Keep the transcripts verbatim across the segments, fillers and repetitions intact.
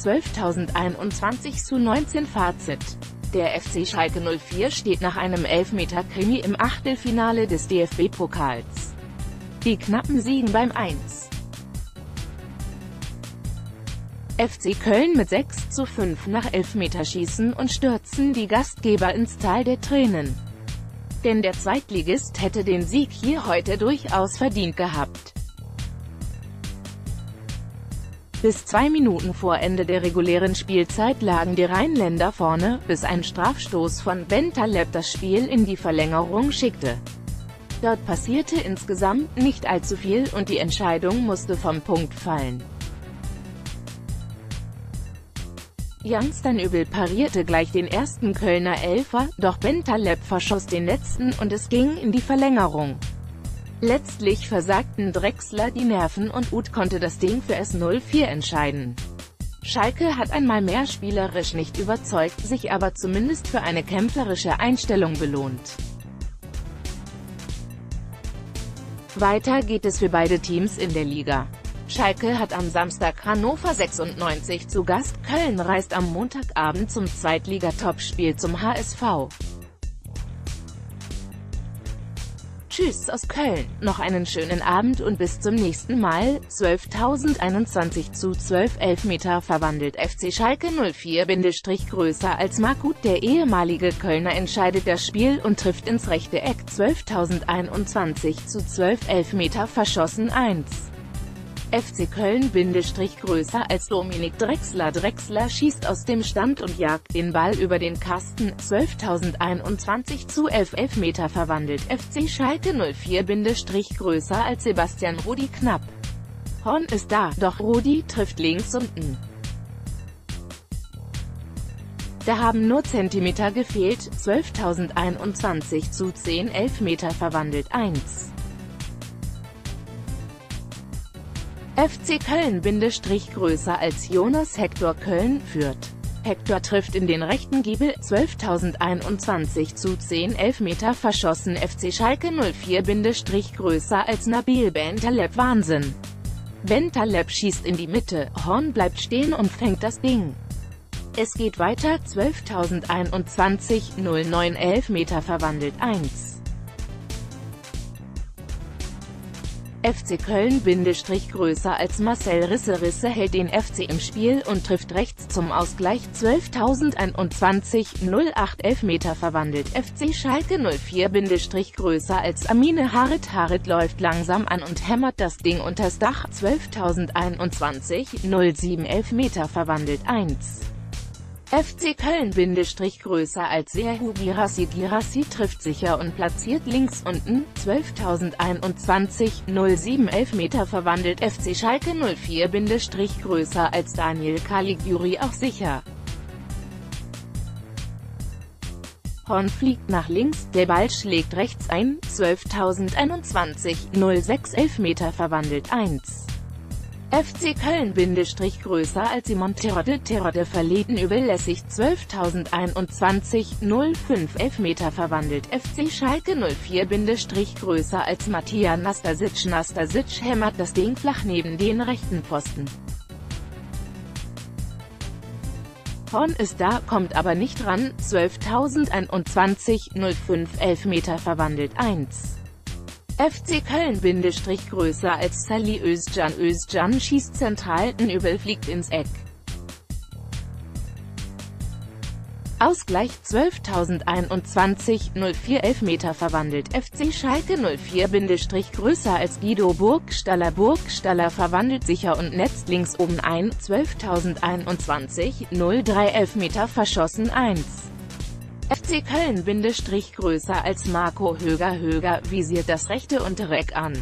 zwölftausendeinundzwanzig zu neunzehn. Fazit: Der F C Schalke null vier steht nach einem Elfmeter-Krimi im Achtelfinale des D F B-Pokals. Die Knappen siegen beim eins F C Köln mit sechs zu fünf nach Elfmeterschießen und stürzen die Gastgeber ins Tal der Tränen. Denn der Zweitligist hätte den Sieg hier heute durchaus verdient gehabt. Bis zwei Minuten vor Ende der regulären Spielzeit lagen die Rheinländer vorne, bis ein Strafstoß von Bentaleb das Spiel in die Verlängerung schickte. Dort passierte insgesamt nicht allzu viel und die Entscheidung musste vom Punkt fallen. Jan Steinübel parierte gleich den ersten Kölner Elfer, doch Bentaleb verschoss den letzten und es ging in die Verlängerung. Letztlich versagten Drexler die Nerven und Uth konnte das Ding für S null vier entscheiden. Schalke hat einmal mehr spielerisch nicht überzeugt, sich aber zumindest für eine kämpferische Einstellung belohnt. Weiter geht es für beide Teams in der Liga. Schalke hat am Samstag Hannover sechsundneunzig zu Gast, Köln reist am Montagabend zum Zweitliga-Topspiel zum H S V. Tschüss aus Köln, noch einen schönen Abend und bis zum nächsten Mal. zwölftausendeinundzwanzig zu zwölf Elfmeter verwandelt F C Schalke null vier größer als Markut. Der ehemalige Kölner entscheidet das Spiel und trifft ins rechte Eck. zwölftausendeinundzwanzig zu zwölf Elfmeter verschossen. eins F C Köln größer als Dominik Drexler. Drexler schießt aus dem Stand und jagt den Ball über den Kasten. zwölftausendeinundzwanzig zu elf Elfmeter verwandelt F C Schalke null vier größer als Sebastian Rudi Knapp. Horn ist da, doch Rudi trifft links unten. Da haben nur Zentimeter gefehlt. zwölftausendeinundzwanzig zu zehn Elfmeter verwandelt. eins F C Köln größer als Jonas Hector. Köln führt. Hector trifft in den rechten Giebel. zwölftausendeinundzwanzig zu zehn Elfmeter verschossen F C Schalke null vier größer als Nabil Bentaleb. Wahnsinn! Bentaleb schießt in die Mitte, Horn bleibt stehen und fängt das Ding. Es geht weiter. zwölftausendeinundzwanzig null neun Elfmeter verwandelt. eins F C Köln größer als Marcel Risse. Risse hält den F C im Spiel und trifft rechts zum Ausgleich. zwölftausendeinundzwanzig null acht Elfmeter verwandelt F C Schalke null vier größer als Amine Harit. Harit läuft langsam an und hämmert das Ding unters Dach. zwölftausendeinundzwanzig null sieben Elfmeter verwandelt. eins F C Köln größer als Serhou Guirassy. Guirassy trifft sicher und platziert links unten. zwölftausendeinundzwanzig null sieben Elfmeter verwandelt F C Schalke null vier größer als Daniel Caligiuri. Auch sicher. Horn fliegt nach links, der Ball schlägt rechts ein. zwölftausendeinundzwanzig null sechs Elfmeter verwandelt. eins F C Köln größer als Simon Terodde. Terodde verliert übellässig. zwölftausendeinundzwanzig null fünf Elfmeter verwandelt F C Schalke null vier größer als Matija Nastasic. Nastasic hämmert das Ding flach neben den rechten Pfosten. Horn ist da, kommt aber nicht ran. zwölftausendeinundzwanzig null fünf Elfmeter verwandelt. eins F C Köln größer als Salih Özcan. Özcan schießt zentral, Nübel fliegt ins Eck. Ausgleich. zwölftausendeinundzwanzig null vier Elfmeter verwandelt F C Schalke null vier größer als Guido Burgstaller. Burgstaller verwandelt sicher und netzt links oben ein. zwölftausendeinundzwanzig null drei Elfmeter verschossen. eins F C Köln größer als Marco Höger. Höger visiert das rechte untere Eck an.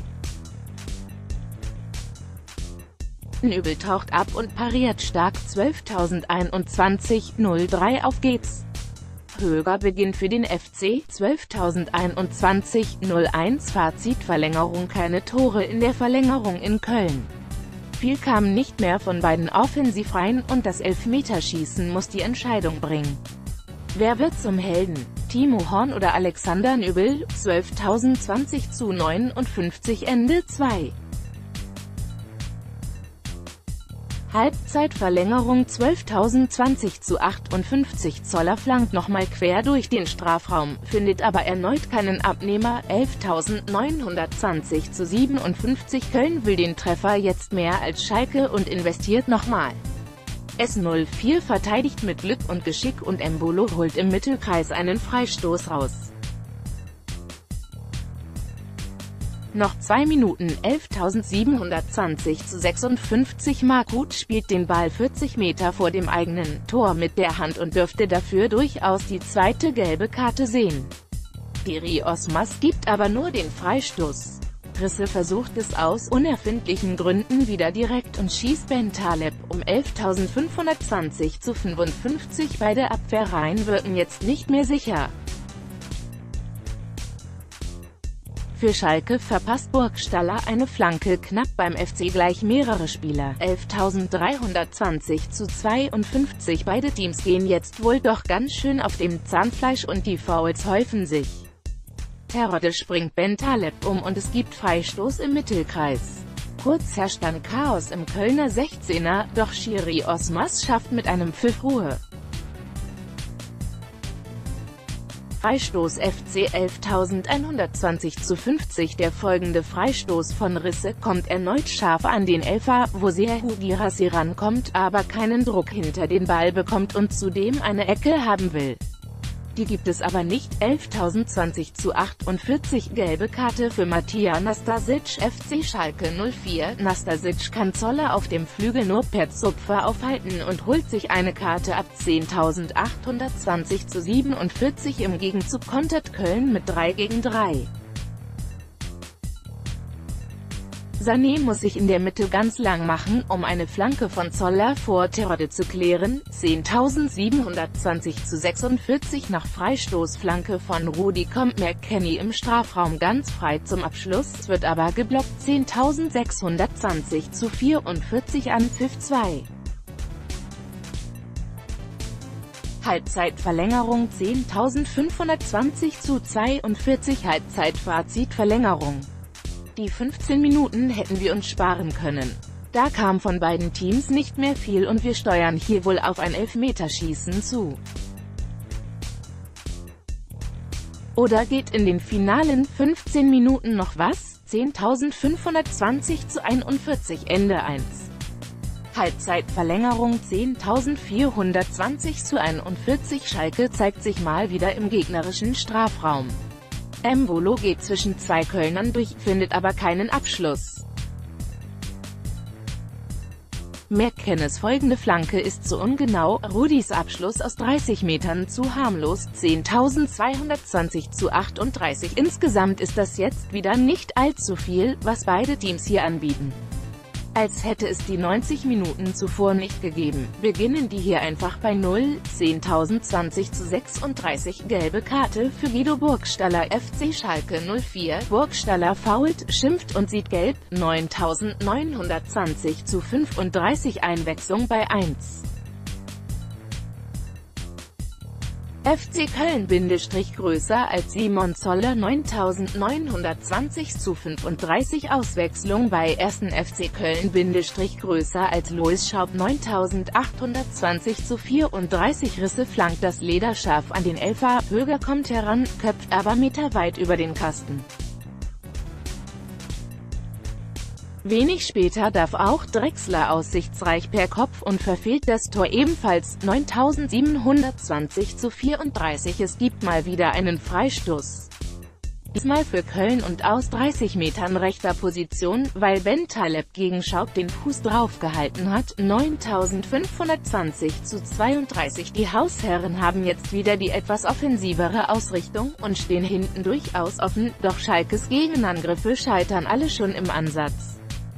Nübel taucht ab und pariert stark. zwölftausendeinundzwanzig null drei Auf geht's! Höger beginnt für den F C. zwölftausendeinundzwanzig null eins Fazit: Verlängerung. Keine Tore in der Verlängerung in Köln. Viel kam nicht mehr von beiden offensiv rein und das Elfmeterschießen muss die Entscheidung bringen. Wer wird zum Helden? Timo Horn oder Alexander Nübel? zwölftausendzwanzig zu neunundfünfzig Ende zwei Halbzeitverlängerung zwölftausendzwanzig zu achtundfünfzig. Zoller flankt nochmal quer durch den Strafraum, findet aber erneut keinen Abnehmer. elftausendneunhundertzwanzig zu siebenundfünfzig. Köln will den Treffer jetzt mehr als Schalke und investiert nochmal. S null vier verteidigt mit Glück und Geschick und Embolo holt im Mittelkreis einen Freistoß raus. Noch zwei Minuten. elftausendsiebenhundertzwanzig zu sechsundfünfzig. Markut spielt den Ball vierzig Meter vor dem eigenen Tor mit der Hand und dürfte dafür durchaus die zweite gelbe Karte sehen. Schiri Osmas gibt aber nur den Freistoß. Risse versucht es aus unerfindlichen Gründen wieder direkt und schießt Bentaleb um. elftausendfünfhundertzwanzig zu fünfundfünfzig. Beide Abwehrreihen wirken jetzt nicht mehr sicher. Für Schalke verpasst Burgstaller eine Flanke knapp, beim F C gleich mehrere Spieler. elftausenddreihundertzwanzig zu zweiundfünfzig. Beide Teams gehen jetzt wohl doch ganz schön auf dem Zahnfleisch und die Fouls häufen sich. Terodde springt Bentaleb um und es gibt Freistoß im Mittelkreis. Kurz herrscht dann Chaos im Kölner sechzehner, doch Schiri Osmas schafft mit einem Pfiff Ruhe. Freistoß F C. elftausendeinhundertzwanzig zu fünfzig. Der folgende Freistoß von Risse kommt erneut scharf an den Elfer, wo Serhou Guirassy rankommt, aber keinen Druck hinter den Ball bekommt und zudem eine Ecke haben will. Die gibt es aber nicht. elftausendzwanzig zu achtundvierzig. Gelbe Karte für Matija Nastasic. F C Schalke null vier. Nastasic kann Zoller auf dem Flügel nur per Zupfer aufhalten und holt sich eine Karte ab. zehntausendachthundertzwanzig zu siebenundvierzig. Im Gegenzug kontert Köln mit drei gegen drei. Sané muss sich in der Mitte ganz lang machen, um eine Flanke von Zoller vor Terodde zu klären. zehntausendsiebenhundertzwanzig zu sechsundvierzig. Nach Freistoßflanke von Rudi kommt McKennie im Strafraum ganz frei zum Abschluss, wird aber geblockt. zehntausendsechshundertzwanzig zu vierundvierzig. An Pfiff zwei. Halbzeitverlängerung zehntausendfünfhundertzwanzig zu zweiundvierzig. Halbzeitfazit Verlängerung. Die fünfzehn Minuten hätten wir uns sparen können. Da kam von beiden Teams nicht mehr viel und wir steuern hier wohl auf ein Elfmeterschießen zu. Oder geht in den finalen fünfzehn Minuten noch was? zehntausendfünfhundertzwanzig zu einundvierzig. Ende eins. Halbzeitverlängerung zehntausendvierhundertzwanzig zu einundvierzig. Schalke zeigt sich mal wieder im gegnerischen Strafraum. Embolo geht zwischen zwei Kölnern durch, findet aber keinen Abschluss. McKennies folgende Flanke ist zu ungenau, Rudis Abschluss aus dreißig Metern zu harmlos. zehntausendzweihundertzwanzig zu achtunddreißig. Insgesamt ist das jetzt wieder nicht allzu viel, was beide Teams hier anbieten. Als hätte es die neunzig Minuten zuvor nicht gegeben, beginnen die hier einfach bei null. zehntausendzwanzig zu sechsunddreißig. Gelbe Karte für Guido Burgstaller. F C Schalke null vier. Burgstaller foult, schimpft und sieht gelb. neuntausendneunhundertzwanzig zu fünfunddreißig. Einwechslung bei eins. F C Köln größer als Simon Zoller. neuntausendneunhundertzwanzig zu fünfunddreißig. Auswechslung bei ersten. F C Köln größer als Lois Schaub. neuntausendachthundertzwanzig zu vierunddreißig. Risse flankt das Lederschaf an den Elfer, Höger kommt heran, köpft aber meterweit über den Kasten. Wenig später darf auch Drexler aussichtsreich per Kopf und verfehlt das Tor ebenfalls. Neuntausendsiebenhundertzwanzig zu vierunddreißig. Es gibt mal wieder einen Freistoß. Diesmal für Köln und aus dreißig Metern rechter Position, weil Bentaleb gegen Schaub den Fuß draufgehalten hat. neuntausendfünfhundertzwanzig zu zweiunddreißig. Die Hausherren haben jetzt wieder die etwas offensivere Ausrichtung und stehen hinten durchaus offen, doch Schalkes Gegenangriffe scheitern alle schon im Ansatz.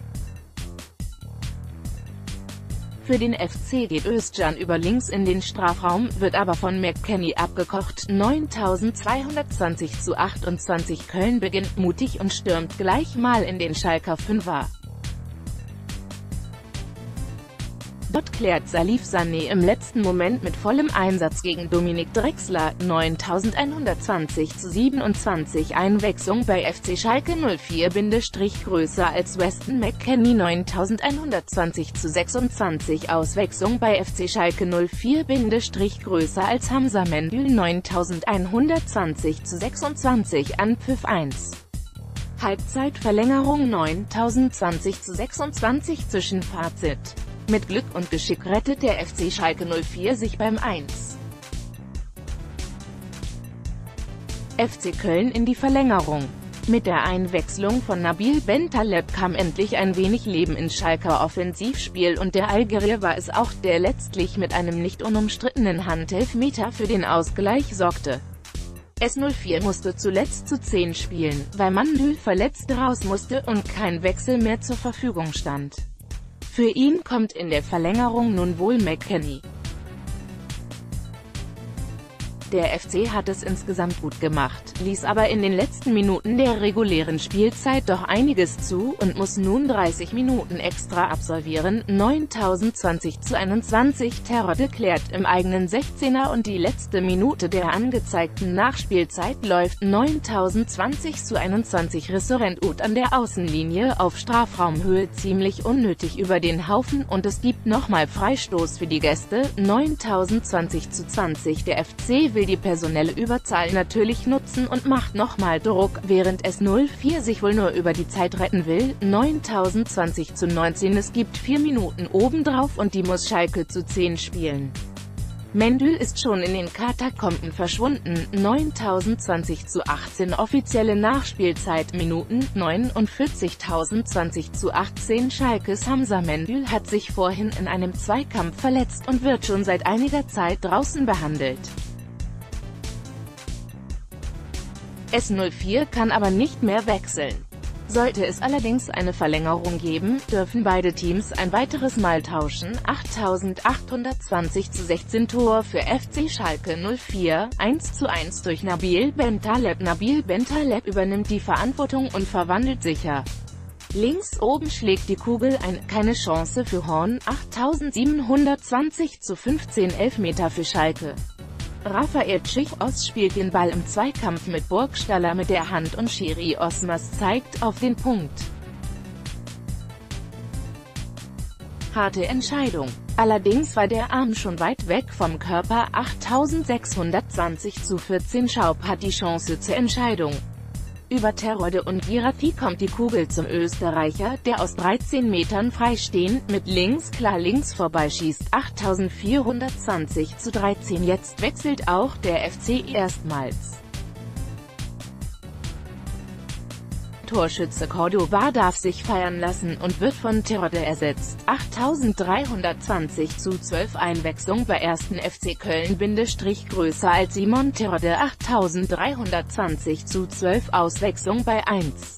Für den F C geht Özcan über links in den Strafraum, wird aber von McKennie abgekocht. neuntausendzweihundertzwanzig zu achtundzwanzig. Köln beginnt mutig und stürmt gleich mal in den Schalker Fünfer. Dort klärt Salif Sané im letzten Moment mit vollem Einsatz gegen Dominik Drexler, neuntausendeinhundertzwanzig zu siebenundzwanzig Einwechslung bei F C Schalke null vier größer als Weston McKennie, neuntausendeinhundertzwanzig zu sechsundzwanzig Auswechslung bei F C Schalke null vier größer als Hamza Mendül, neuntausendeinhundertzwanzig zu sechsundzwanzig Anpfiff eins. Halbzeitverlängerung neuntausendzwanzig zu sechsundzwanzig Zwischenfazit. Mit Glück und Geschick rettet der F C Schalke null vier sich beim eins F C Köln in die Verlängerung. Mit der Einwechslung von Nabil Bentaleb kam endlich ein wenig Leben ins Schalker Offensivspiel und der Algerier war es auch, der letztlich mit einem nicht unumstrittenen Handelfmeter für den Ausgleich sorgte. S null vier musste zuletzt zu zehn spielen, weil Mandül verletzt raus musste und kein Wechsel mehr zur Verfügung stand. Für ihn kommt in der Verlängerung nun wohl McKennie. Der F C hat es insgesamt gut gemacht, ließ aber in den letzten Minuten der regulären Spielzeit doch einiges zu und muss nun dreißig Minuten extra absolvieren. Neuntausendzwanzig zu einundzwanzig Terodde klärt im eigenen sechzehner und die letzte Minute der angezeigten Nachspielzeit läuft. Neuntausendzwanzig zu einundzwanzig Ressorent Ut an der Außenlinie auf Strafraumhöhe ziemlich unnötig über den Haufen und es gibt nochmal Freistoß für die Gäste. Neuntausendzwanzig zu zwanzig Der F C will die personelle Überzahl natürlich nutzen und macht nochmal Druck, während S null vier sich wohl nur über die Zeit retten will. Neuntausendzwanzig zu neunzehn Es gibt vier Minuten obendrauf und die muss Schalke zu zehn spielen. Mendül ist schon in den Katakomben verschwunden. Neuntausendzwanzig zu achtzehn Offizielle Nachspielzeit Minuten, neunundvierzigtausendzwanzig zu achtzehn Schalkes Hamza Mendül hat sich vorhin in einem Zweikampf verletzt und wird schon seit einiger Zeit draußen behandelt. S null vier kann aber nicht mehr wechseln. Sollte es allerdings eine Verlängerung geben, dürfen beide Teams ein weiteres Mal tauschen. achttausendachthundertzwanzig zu sechzehn Tor für F C Schalke null vier, eins zu eins durch Nabil Bentaleb. Nabil Bentaleb übernimmt die Verantwortung und verwandelt sicher. Links oben schlägt die Kugel ein, keine Chance für Horn. achttausendsiebenhundertzwanzig zu fünfzehn Elfmeter für Schalke. Rafael Czichos spielt den Ball im Zweikampf mit Burgstaller mit der Hand und Schiri Osmas zeigt auf den Punkt. Harte Entscheidung. Allerdings war der Arm schon weit weg vom Körper. Achttausendsechshundertzwanzig zu vierzehn Schaub hat die Chance zur Entscheidung. Über Terodde und Girassi kommt die Kugel zum Österreicher, der aus dreizehn Metern freistehend mit links klar links vorbeischießt. Achttausendvierhundertzwanzig zu dreizehn Jetzt wechselt auch der F C erstmals. Torschütze Cordoba darf sich feiern lassen und wird von Terodde ersetzt. achttausenddreihundertzwanzig zu zwölf Einwechslung bei ersten F C Köln größer als Simon Terodde. achttausenddreihundertzwanzig zu zwölf Auswechslung bei eins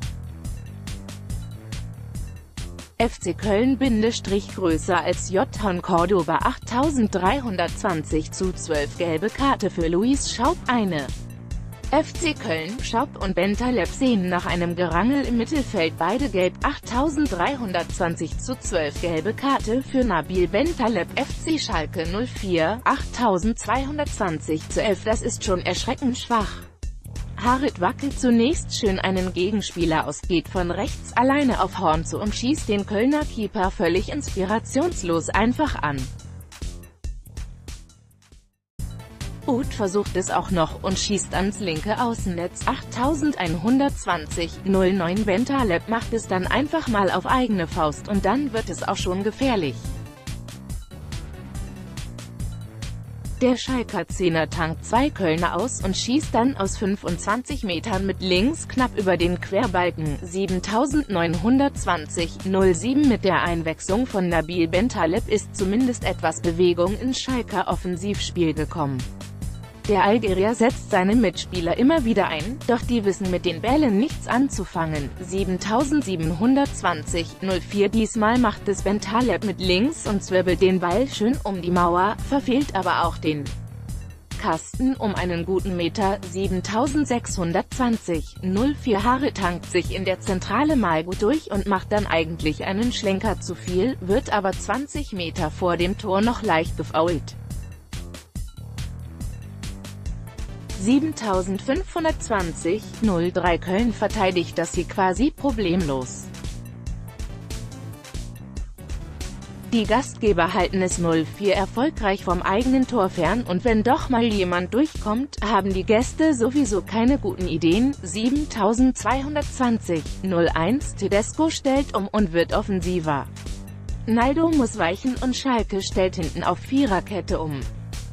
F C Köln größer als Johan Cordoba. achttausenddreihundertzwanzig zu zwölf Gelbe Karte für Luis Schaub. Eine F C Köln, Schaub und Bentaleb sehen nach einem Gerangel im Mittelfeld beide gelb. achttausenddreihundertzwanzig zu zwölf Gelbe Karte für Nabil Bentaleb. F C Schalke null vier, achttausendzweihundertzwanzig zu elf Das ist schon erschreckend schwach. Harit wackelt zunächst schön einen Gegenspieler aus, geht von rechts alleine auf Horn zu und schießt den Kölner Keeper völlig inspirationslos einfach an. Ut versucht es auch noch und schießt ans linke Außennetz. achttausendeinhundertzwanzig zu null neun Bentaleb macht es dann einfach mal auf eigene Faust und dann wird es auch schon gefährlich. Der Schalker Zehner tankt zwei Kölner aus und schießt dann aus fünfundzwanzig Metern mit links knapp über den Querbalken. siebentausendneunhundertzwanzig zu null sieben Mit der Einwechslung von Nabil Bentaleb ist zumindest etwas Bewegung ins Schalker Offensivspiel gekommen. Der Algerier setzt seine Mitspieler immer wieder ein, doch die wissen mit den Bällen nichts anzufangen. siebentausendsiebenhundertzwanzig zu null vier Diesmal macht es Bentaleb mit links und zwirbelt den Ball schön um die Mauer, verfehlt aber auch den Kasten um einen guten Meter, siebentausendsechshundertzwanzig, null vier Haare, tankt sich in der Zentrale mal gut durch und macht dann eigentlich einen Schlenker zu viel, wird aber zwanzig Meter vor dem Tor noch leicht gefoult. siebentausendfünfhundertzwanzig, null drei Köln verteidigt das hier quasi problemlos. Die Gastgeber halten es null vier erfolgreich vom eigenen Tor fern, und wenn doch mal jemand durchkommt, haben die Gäste sowieso keine guten Ideen. siebentausendzweihundertzwanzig, null eins Tedesco stellt um und wird offensiver. Naldo muss weichen und Schalke stellt hinten auf Viererkette um.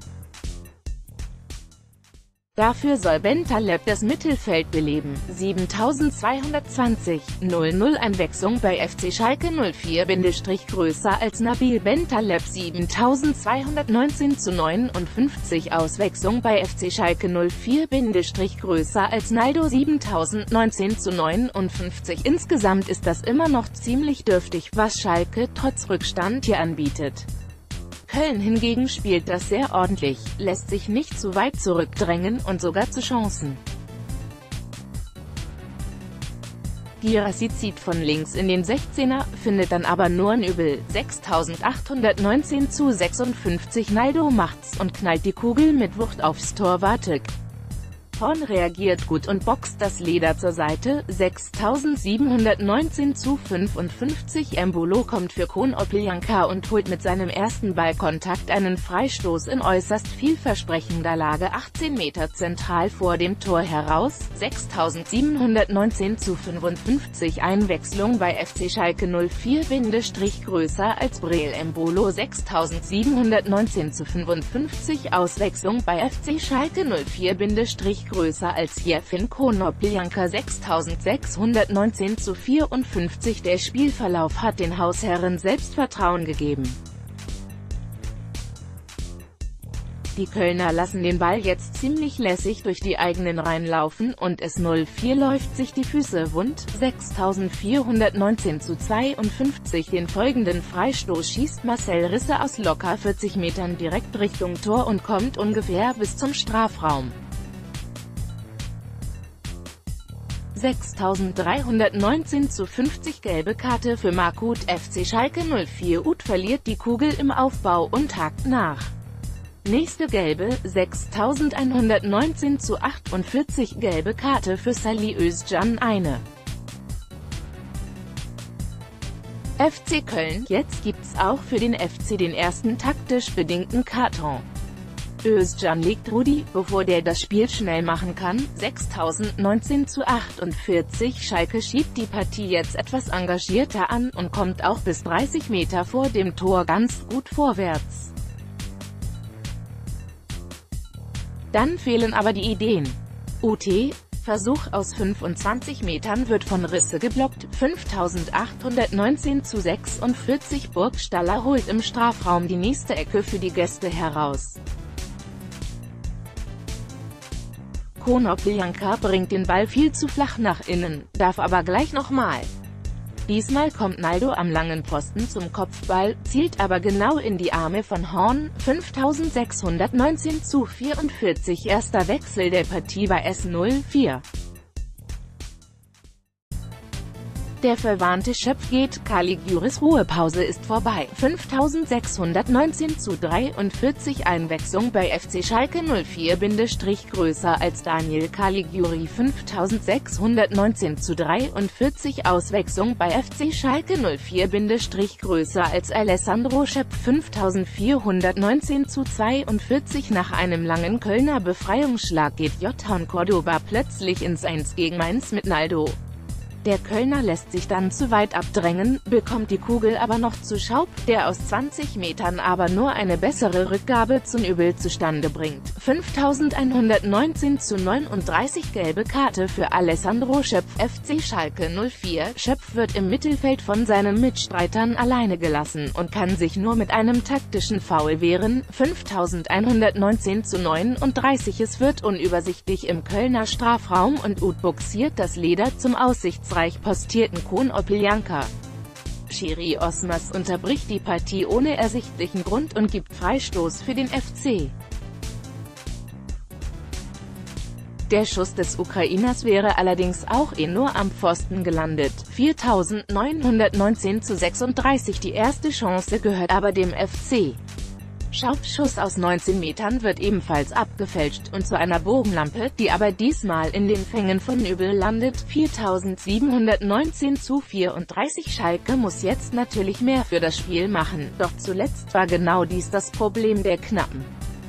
Dafür soll Bentaleb das Mittelfeld beleben. siebentausendzweihundertzwanzig, null null Einwechslung bei F C Schalke null vier größer als Nabil Bentaleb. siebentausendzweihundertneunzehn zu neunundfünfzig Auswechslung bei F C Schalke null vier größer als Naldo. siebentausendneunzehn zu neunundfünfzig. Insgesamt ist das immer noch ziemlich dürftig, was Schalke trotz Rückstand hier anbietet. Köln hingegen spielt das sehr ordentlich, lässt sich nicht zu weit zurückdrängen und sogar zu Chancen. Guirassy zieht von links in den sechzehner, findet dann aber nur ein Übel. sechstausendachthundertneunzehn zu sechsundfünfzig. Naldo macht's und knallt die Kugel mit Wucht aufs Tor. Wartek Horn reagiert gut und boxt das Leder zur Seite. sechstausendsiebenhundertneunzehn zu fünfundfünfzig. Embolo kommt für Konoplyanka und holt mit seinem ersten Ballkontakt einen Freistoß in äußerst vielversprechender Lage achtzehn Meter zentral vor dem Tor heraus. sechstausendsiebenhundertneunzehn zu fünfundfünfzig. Einwechslung bei F C Schalke null vier größer als Breel. Embolo. sechstausendsiebenhundertneunzehn zu fünfundfünfzig. Auswechslung bei F C Schalke null vier größer als Jefin Konoplyanka. sechstausendsechshundertneunzehn zu vierundfünfzig. Der Spielverlauf hat den Hausherren Selbstvertrauen gegeben. Die Kölner lassen den Ball jetzt ziemlich lässig durch die eigenen Reihen laufen, und es null vier läuft sich die Füße wund. sechstausendvierhundertneunzehn zu zweiundfünfzig. Den folgenden Freistoß schießt Marcel Risse aus locker vierzig Metern direkt Richtung Tor und kommt ungefähr bis zum Strafraum. sechstausenddreihundertneunzehn zu fünfzig. Gelbe Karte für Marc Uth. F C Schalke null vier. Uth verliert die Kugel im Aufbau und hakt nach. Nächste gelbe. sechstausendeinhundertneunzehn zu achtundvierzig. Gelbe Karte für Salih Özcan. Eine. F C Köln. Jetzt gibt's auch für den F C den ersten taktisch bedingten Karton. Özcan legt Rudi, bevor der das Spiel schnell machen kann. sechstausendneunzehn zu achtundvierzig. Schalke schiebt die Partie jetzt etwas engagierter an und kommt auch bis dreißig Meter vor dem Tor ganz gut vorwärts. Dann fehlen aber die Ideen. U T Versuch aus fünfundzwanzig Metern wird von Risse geblockt. fünftausendachthundertneunzehn zu sechsundvierzig. Burgstaller holt im Strafraum die nächste Ecke für die Gäste heraus. Konoplyanka bringt den Ball viel zu flach nach innen, darf aber gleich nochmal. Diesmal kommt Naldo am langen Pfosten zum Kopfball, zielt aber genau in die Arme von Horn. fünftausendsechshundertneunzehn zu vierundvierzig. Erster Wechsel der Partie bei S null vier. Der verwarnte Schöpf geht, Caligiuris Ruhepause ist vorbei. fünftausendsechshundertneunzehn zu dreiundvierzig. Einwechslung bei F C Schalke null vier größer als Daniel Caligiuri. fünftausendsechshundertneunzehn zu dreiundvierzig. Auswechslung bei F C Schalke null vier größer als Alessandro Schöpf. fünftausendvierhundertneunzehn zu zweiundvierzig. Nach einem langen Kölner Befreiungsschlag geht Jothan Cordoba plötzlich ins eins gegen eins mit Naldo. Der Kölner lässt sich dann zu weit abdrängen, bekommt die Kugel aber noch zu Schaub, der aus zwanzig Metern aber nur eine bessere Rückgabe zum Übel zustande bringt. fünftausendeinhundertneunzehn zu neununddreißig. Gelbe Karte für Alessandro Schöpf. F C Schalke null vier. Schöpf wird im Mittelfeld von seinen Mitstreitern alleine gelassen und kann sich nur mit einem taktischen Foul wehren. fünftausendeinhundertneunzehn zu neununddreißig. Es wird unübersichtlich im Kölner Strafraum und Uth boxiert das Leder zum aussichtsreich postierten Konoplyanka. Schiri Osmas unterbricht die Partie ohne ersichtlichen Grund und gibt Freistoß für den F C. Der Schuss des Ukrainers wäre allerdings auch eh nur am Pfosten gelandet. viertausendneunhundertneunzehn zu sechsunddreißig. Die erste Chance gehört aber dem F C. Schaups Schuss aus neunzehn Metern wird ebenfalls abgefälscht und zu einer Bogenlampe, die aber diesmal in den Fängen von Nübel landet. viertausendsiebenhundertneunzehn zu vierunddreißig. Schalke muss jetzt natürlich mehr für das Spiel machen, doch zuletzt war genau dies das Problem der Knappen.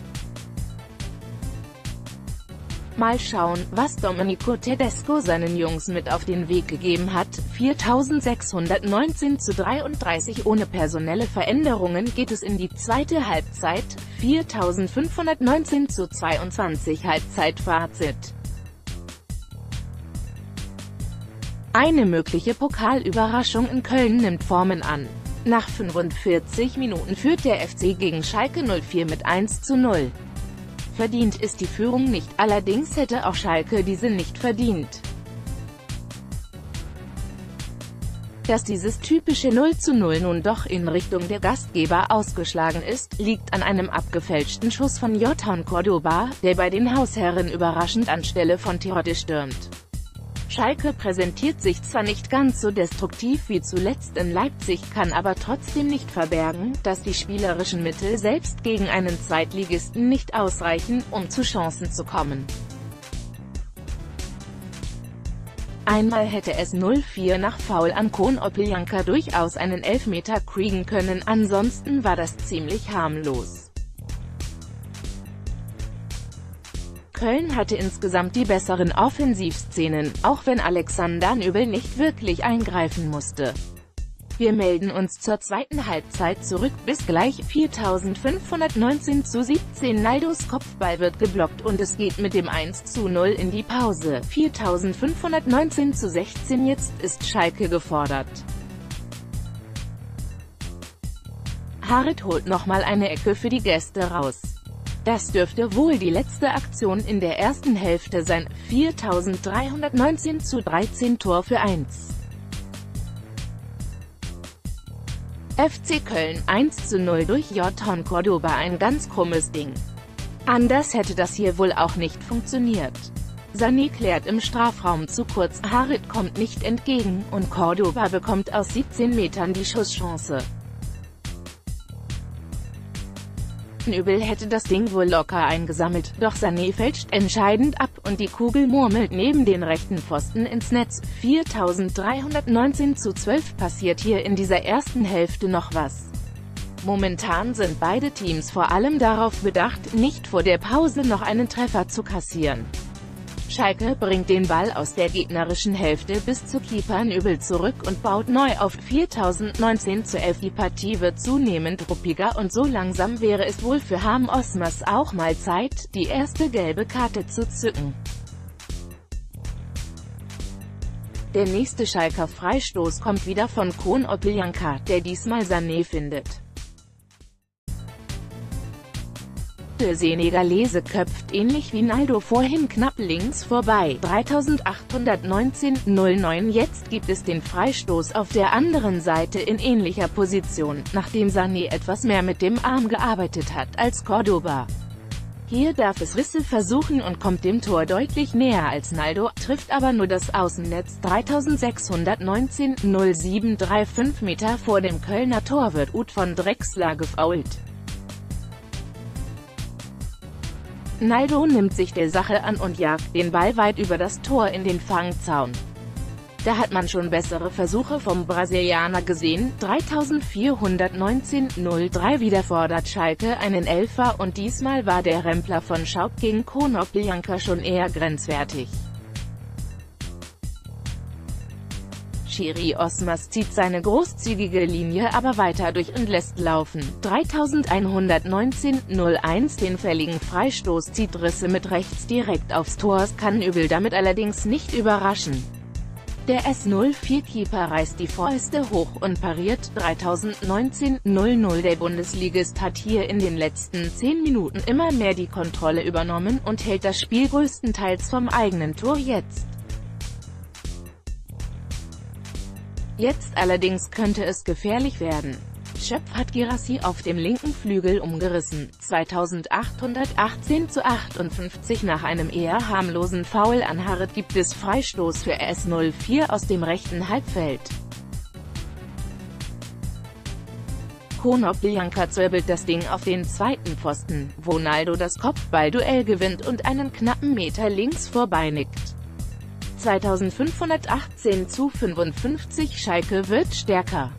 Mal schauen, was Domenico Tedesco seinen Jungs mit auf den Weg gegeben hat. viertausendsechshundertneunzehn zu dreiunddreißig. Ohne personelle Veränderungen geht es in die zweite Halbzeit. viertausendfünfhundertneunzehn zu zweiundzwanzig. Halbzeitfazit. Eine mögliche Pokalüberraschung in Köln nimmt Formen an. Nach fünfundvierzig Minuten führt der F C gegen Schalke null vier mit eins zu null. Verdient ist die Führung nicht, allerdings hätte auch Schalke diese nicht verdient. Dass dieses typische null zu null nun doch in Richtung der Gastgeber ausgeschlagen ist, liegt an einem abgefälschten Schuss von Jotun Cordoba, der bei den Hausherren überraschend anstelle von Terodde stürmt. Schalke präsentiert sich zwar nicht ganz so destruktiv wie zuletzt in Leipzig, kann aber trotzdem nicht verbergen, dass die spielerischen Mittel selbst gegen einen Zweitligisten nicht ausreichen, um zu Chancen zu kommen. Einmal hätte es null vier nach Foul an Konoplyanka durchaus einen Elfmeter kriegen können, ansonsten war das ziemlich harmlos. Köln hatte insgesamt die besseren Offensivszenen, auch wenn Alexander Nübel nicht wirklich eingreifen musste. Wir melden uns zur zweiten Halbzeit zurück, bis gleich. viertausendfünfhundertneunzehn zu siebzehn. Naldos Kopfball wird geblockt und es geht mit dem eins zu null in die Pause. viertausendfünfhundertneunzehn zu sechzehn. Jetzt ist Schalke gefordert. Harit holt nochmal eine Ecke für die Gäste raus. Das dürfte wohl die letzte Aktion in der ersten Hälfte sein. viertausenddreihundertneunzehn zu dreizehn. Tor für eins. F C Köln eins zu null durch Jotun Cordoba. Ein ganz krummes Ding. Anders hätte das hier wohl auch nicht funktioniert. Sané klärt im Strafraum zu kurz, Harit kommt nicht entgegen, und Cordoba bekommt aus siebzehn Metern die Schusschance. Nübel hätte das Ding wohl locker eingesammelt, doch Sané fälscht entscheidend ab, und die Kugel murmelt neben den rechten Pfosten ins Netz. viertausenddreihundertneunzehn zu zwölf. Passiert hier in dieser ersten Hälfte noch was? Momentan sind beide Teams vor allem darauf bedacht, nicht vor der Pause noch einen Treffer zu kassieren. Schalke bringt den Ball aus der gegnerischen Hälfte bis zu Keeper Nübel zurück und baut neu auf. viertausendneunzehn zu elf. Die Partie wird zunehmend ruppiger und so langsam wäre es wohl für Harm Osmas auch mal Zeit, die erste gelbe Karte zu zücken. Der nächste Schalker Freistoß kommt wieder von Konoplyanka, der diesmal Sané findet. Der Senegalese köpft ähnlich wie Naldo vorhin knapp links vorbei. dreitausendachthundertneunzehn zu null neun. Jetzt gibt es den Freistoß auf der anderen Seite in ähnlicher Position, nachdem Sané etwas mehr mit dem Arm gearbeitet hat als Cordoba. Hier darf es Risse versuchen und kommt dem Tor deutlich näher als Naldo, trifft aber nur das Außennetz. dreitausendsechshundertneunzehn zu null sieben. drei Komma fünf Meter vor dem Kölner Tor wird Ud von Drexler gefoult. Naldo nimmt sich der Sache an und jagt den Ball weit über das Tor in den Fangzaun. Da hat man schon bessere Versuche vom Brasilianer gesehen. dreitausendvierhundertneunzehn zu null drei. Wieder fordert Schalke einen Elfer, und diesmal war der Rempler von Schaub gegen Konoplyanka schon eher grenzwertig. Schiri Osmas zieht seine großzügige Linie aber weiter durch und lässt laufen. dreitausendeinhundertneunzehn zu null eins. Den fälligen Freistoß zieht Risse mit rechts direkt aufs Tor, kann Nübel damit allerdings nicht überraschen. Der S null vier Keeper reißt die Fäuste hoch und pariert. dreitausendneunzehn zu null null. Der Bundesligist hat hier in den letzten zehn Minuten immer mehr die Kontrolle übernommen und hält das Spiel größtenteils vom eigenen Tor. Jetzt Jetzt allerdings könnte es gefährlich werden. Schöpf hat Guirassy auf dem linken Flügel umgerissen, zweitausendachthundertachtzehn zu achtundfünfzig. Nach einem eher harmlosen Foul an Harit gibt es Freistoß für S null vier aus dem rechten Halbfeld. Konoplyanka zwirbelt das Ding auf den zweiten Pfosten, wo Naldo das Kopfballduell gewinnt und einen knappen Meter links vorbeinickt. zweitausendfünfhundertachtzehn zu fünfundfünfzig. Schalke wird stärker.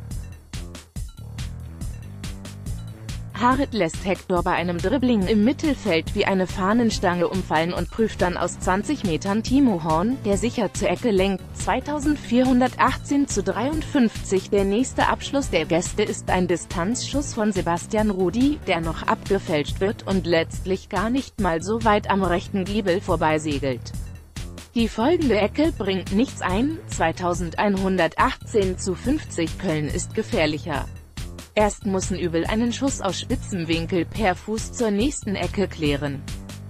Harit lässt Hector bei einem Dribbling im Mittelfeld wie eine Fahnenstange umfallen und prüft dann aus zwanzig Metern Timo Horn, der sicher zur Ecke lenkt. zweitausendvierhundertachtzehn zu dreiundfünfzig. Der nächste Abschluss der Gäste ist ein Distanzschuss von Sebastian Rudi, der noch abgefälscht wird und letztlich gar nicht mal so weit am rechten Giebel vorbeisegelt. Die folgende Ecke bringt nichts ein. zweitausendeinhundertachtzehn zu fünfzig. Köln ist gefährlicher. Erst muss Nübel einen Schuss aus spitzem Winkel per Fuß zur nächsten Ecke klären.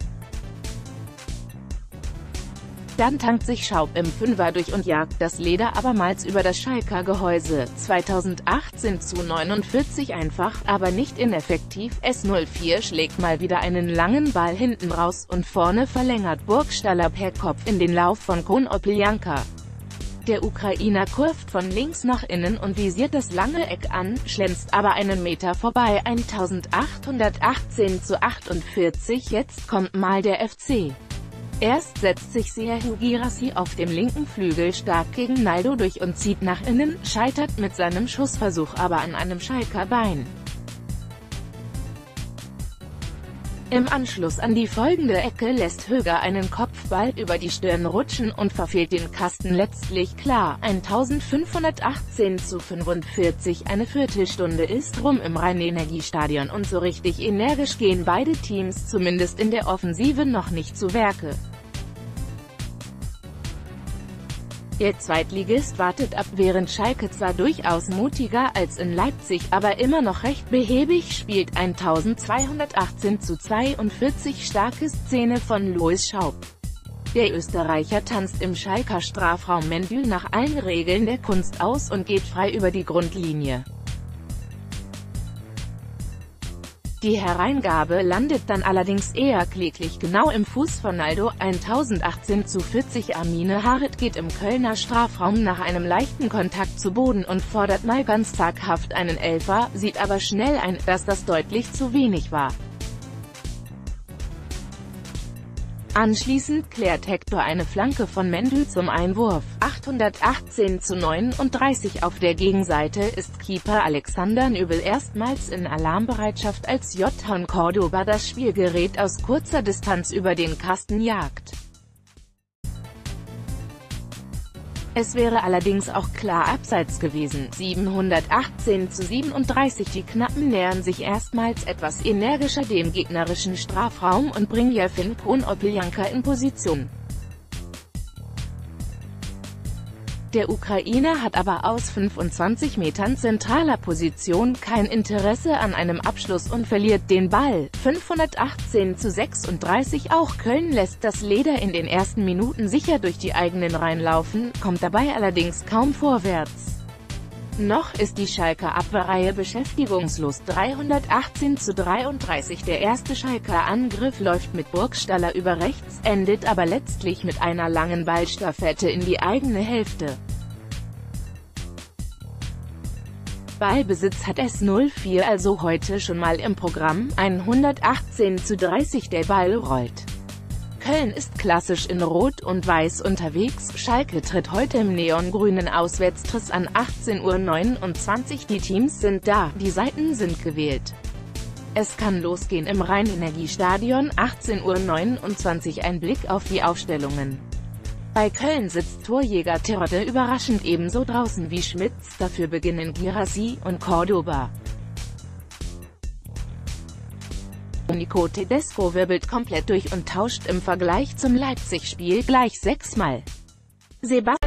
Dann tankt sich Schaub im Fünfer durch und jagt das Leder abermals über das Schalker Gehäuse. zweitausendachtzehn zu neunundvierzig. Einfach, aber nicht ineffektiv. S null vier schlägt mal wieder einen langen Ball hinten raus und vorne verlängert Burgstaller per Kopf in den Lauf von Konoplyanka. Der Ukrainer kurvt von links nach innen und visiert das lange Eck an, schlänzt aber einen Meter vorbei. eintausendachthundertachtzehn zu achtundvierzig. Jetzt kommt mal der F C. Erst setzt sich Serhou Guirassy auf dem linken Flügel stark gegen Naldo durch und zieht nach innen, scheitert mit seinem Schussversuch aber an einem Schalker Bein. Im Anschluss an die folgende Ecke lässt Höger einen Kopfball über die Stirn rutschen und verfehlt den Kasten letztlich klar. eintausendfünfhundertachtzehn zu fünfundvierzig. Eine Viertelstunde ist rum im Rhein-Energiestadion und so richtig energisch gehen beide Teams zumindest in der Offensive noch nicht zu Werke. Der Zweitligist wartet ab, während Schalke zwar durchaus mutiger als in Leipzig, aber immer noch recht behäbig spielt. eintausendzweihundertachtzehn zu zweiundvierzig. Starke Szene von Louis Schaub. Der Österreicher tanzt im Schalker Strafraum Mendül nach allen Regeln der Kunst aus und geht frei über die Grundlinie. Die Hereingabe landet dann allerdings eher kläglich genau im Fuß von Naldo. eintausendachtzehn zu vierzig. Amine Harit geht im Kölner Strafraum nach einem leichten Kontakt zu Boden und fordert mal ganz zaghaft einen Elfer, sieht aber schnell ein, dass das deutlich zu wenig war. Anschließend klärt Hector eine Flanke von Mendül zum Einwurf. achthundertachtzehn zu neununddreißig. Auf der Gegenseite ist Keeper Alexander Nübel erstmals in Alarmbereitschaft, als Johan Cordoba das Spielgerät aus kurzer Distanz über den Kasten jagt. Es wäre allerdings auch klar abseits gewesen. siebenhundertachtzehn zu siebenunddreißig. Die Knappen nähern sich erstmals etwas energischer dem gegnerischen Strafraum und bringen Jevhen Konoplyanka in Position. Der Ukrainer hat aber aus fünfundzwanzig Metern zentraler Position kein Interesse an einem Abschluss und verliert den Ball. fünfhundertachtzehn zu sechsunddreißig. Auch Köln lässt das Leder in den ersten Minuten sicher durch die eigenen Reihen laufen, kommt dabei allerdings kaum vorwärts. Noch ist die Schalker Abwehrreihe beschäftigungslos. dreihundertachtzehn zu dreiunddreißig. Der erste Schalker Angriff läuft mit Burgstaller über rechts, endet aber letztlich mit einer langen Ballstaffette in die eigene Hälfte. Ballbesitz hat S null vier also heute schon mal im Programm. hundertachtzehn zu dreißig. Der Ball rollt. Köln ist klassisch in Rot und Weiß unterwegs. Schalke tritt heute im neongrünen Auswärtstress an. achtzehn Uhr neunundzwanzig. Die Teams sind da, die Seiten sind gewählt. Es kann losgehen im Rhein-Energiestadion. achtzehn Uhr neunundzwanzig. Ein Blick auf die Aufstellungen. Bei Köln sitzt Torjäger Terodde überraschend ebenso draußen wie Schmitz. Dafür beginnen Guirassy und Cordoba. Nico Tedesco wirbelt komplett durch und tauscht im Vergleich zum Leipzig-Spiel gleich sechsmal. Sebastian